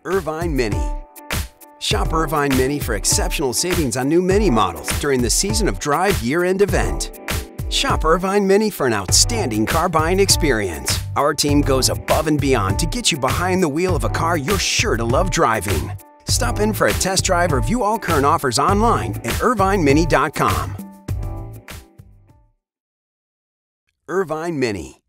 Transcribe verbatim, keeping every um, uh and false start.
Irvine Mini. Shop Irvine Mini for exceptional savings on new Mini models during the Season of Drive year-end event. Shop Irvine Mini for an outstanding car buying experience. Our team goes above and beyond to get you behind the wheel of a car you're sure to love driving. Stop in for a test drive or view all current offers online at irvine mini dot com. Irvine Mini.